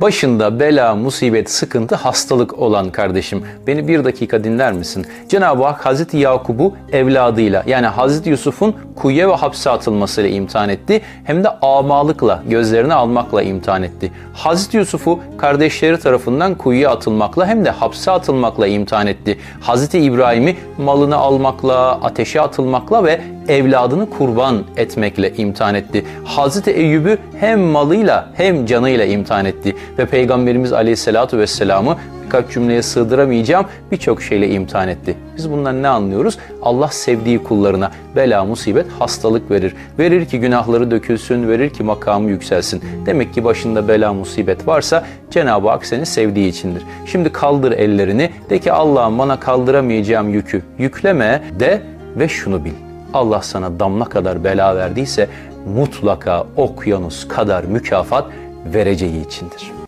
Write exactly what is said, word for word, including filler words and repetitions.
Başında bela, musibet, sıkıntı, hastalık olan kardeşim, beni bir dakika dinler misin? Cenab-ı Hak Hazreti Yakub'u evladıyla, yani Hazreti Yusuf'un kuyuya ve hapse atılmasıyla imtihan etti. Hem de amalıkla, gözlerini almakla imtihan etti. Hazreti Yusuf'u kardeşleri tarafından kuyuya atılmakla hem de hapse atılmakla imtihan etti. Hazreti İbrahim'i malını almakla, ateşe atılmakla ve evladını kurban etmekle imtihan etti. Hazreti Eyyub'u hem malıyla hem canıyla imtihan etti. Ve Peygamberimiz Aleyhisselatü Vesselam'ı birkaç cümleye sığdıramayacağım birçok şeyle imtihan etti. Biz bundan ne anlıyoruz? Allah sevdiği kullarına bela, musibet, hastalık verir. Verir ki günahları dökülsün, verir ki makamı yükselsin. Demek ki başında bela, musibet varsa Cenab-ı Hak seni sevdiği içindir. Şimdi kaldır ellerini, de ki Allah'ım bana kaldıramayacağım yükü yükleme de ve şunu bil. Allah sana damla kadar bela verdiyse mutlaka okyanus kadar mükafat vereceği içindir.